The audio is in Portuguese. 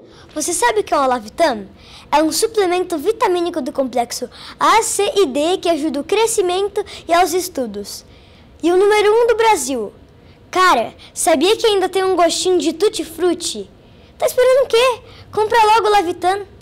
Você sabe o que é o Olavitan? É um suplemento vitamínico do complexo A, C e D que ajuda o crescimento e aos estudos. E o número 1 do Brasil. Cara, sabia que ainda tem um gostinho de tutti-frutti? Tá esperando o quê? Compra logo o Olavitan.